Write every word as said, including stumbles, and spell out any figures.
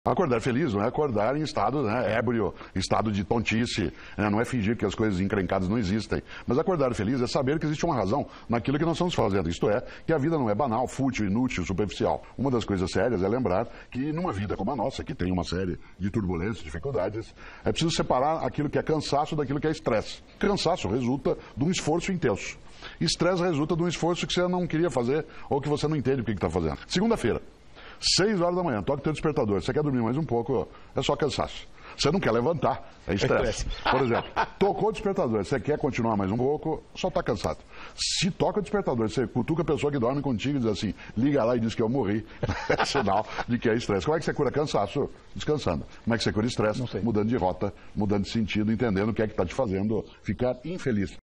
Acordar feliz não é acordar em estado, né, ébrio, estado de tontice, né, não é fingir que as coisas encrencadas não existem. Mas acordar feliz é saber que existe uma razão naquilo que nós estamos fazendo. Isto é, que a vida não é banal, fútil, inútil, superficial. Uma das coisas sérias é lembrar que numa vida como a nossa, que tem uma série de turbulências, dificuldades, é preciso separar aquilo que é cansaço daquilo que é estresse. Cansaço resulta de um esforço intenso. Estresse resulta de um esforço que você não queria fazer ou que você não entende o que está fazendo. Segunda-feira. Seis horas da manhã, toca o teu despertador. Você quer dormir mais um pouco, é só cansaço. Você não quer levantar, é estresse. Por exemplo, tocou o despertador, você quer continuar mais um pouco, só está cansado. Se toca o despertador, você cutuca a pessoa que dorme contigo e diz assim, liga lá e diz que eu morri, é sinal de que é estresse. Como é que você cura cansaço? Descansando. Como é que você cura estresse? Mudando de rota, mudando de sentido, entendendo o que é que está te fazendo ficar infeliz.